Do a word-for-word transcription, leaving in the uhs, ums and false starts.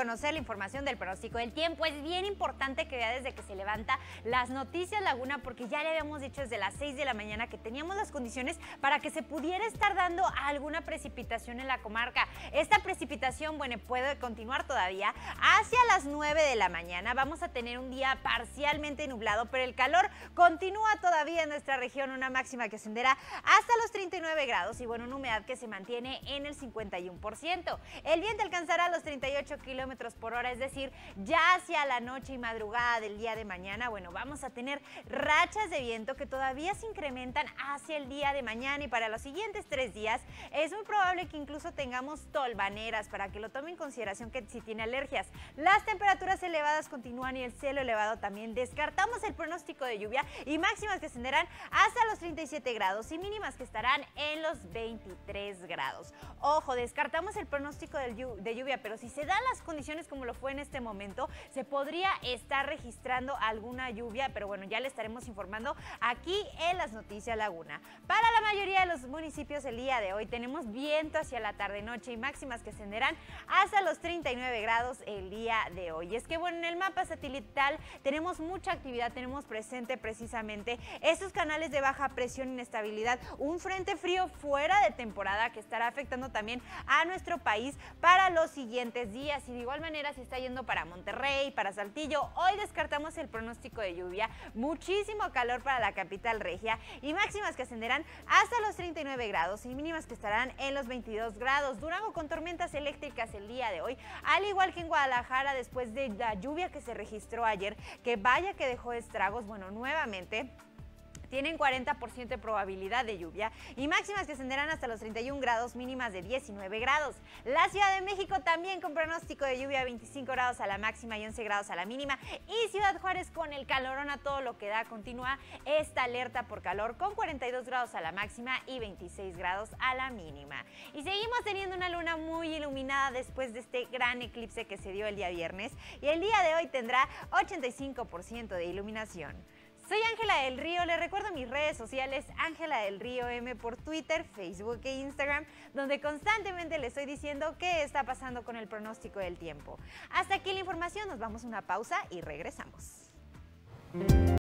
conocer la información del pronóstico del tiempo. Es bien importante que vea desde que se levanta las noticias Laguna, porque ya le habíamos dicho desde las seis de la mañana que teníamos las condiciones para que se pudiera estar dando alguna precipitación en la comarca. Esta precipitación, bueno, puede continuar todavía hacia las nueve de la mañana. Vamos a tener un día parcialmente nublado, pero el calor continúa todavía en nuestra región, una máxima que ascenderá hasta los treinta y nueve grados y bueno, una humedad que se mantiene en el cincuenta y uno por ciento. El viento alcanzará los treinta y ocho kilómetros por hora, es decir, ya hacia la noche y madrugada del día de mañana, bueno, vamos a tener rachas de viento que todavía se incrementan hacia el día de mañana, y para los siguientes tres días es muy probable que incluso tengamos tolvaneras, para que lo tome en consideración que si tiene alergias. Las temperaturas elevadas continúan y el cielo elevado también. Descartamos el pronóstico de lluvia y máximas que ascenderán hasta los treinta y siete grados y mínimas que estarán en los veintitrés grados. Ojo, descartamos el pronóstico de lluvia, pero si se dan las condiciones como lo fue en este momento, se podría estar registrando alguna lluvia, pero bueno, ya le estaremos informando aquí en las Noticias Laguna. Para la mayoría de los municipios el día de hoy tenemos viento hacia la tarde-noche y máximas que ascenderán hasta los treinta y nueve grados el día de hoy. Es que bueno, en el mapa satelital tenemos mucha actividad, tenemos presente precisamente estos canales de baja presión e inestabilidad, un frente frío fuera de temporada que estará afectando también a nuestro país para los siguientes días, y de igual manera se está yendo para Monterrey, para Saltillo. Hoy descartamos el pronóstico de lluvia, muchísimo calor para la capital regia y máximas que ascenderán hasta los treinta y nueve grados y mínimas que estarán en los veintidós grados. Durango con tormentas eléctricas el día de hoy, al igual que en Guadalajara después de la lluvia que se registró ayer, que vaya que dejó estragos. Bueno, nuevamente tienen cuarenta por ciento de probabilidad de lluvia y máximas que ascenderán hasta los treinta y un grados, mínimas de diecinueve grados. La Ciudad de México también con pronóstico de lluvia, veinticinco grados a la máxima y once grados a la mínima. Y Ciudad Juárez con el calorón a todo lo que da, continúa esta alerta por calor con cuarenta y dos grados a la máxima y veintiséis grados a la mínima. Y seguimos teniendo una luna muy iluminada después de este gran eclipse que se dio el día viernes, y el día de hoy tendrá ochenta y cinco por ciento de iluminación. Soy Ángela del Río, les recuerdo mis redes sociales, Ángela del Río M por Twitter, Facebook e Instagram, donde constantemente les estoy diciendo qué está pasando con el pronóstico del tiempo. Hasta aquí la información, nos vamos a una pausa y regresamos.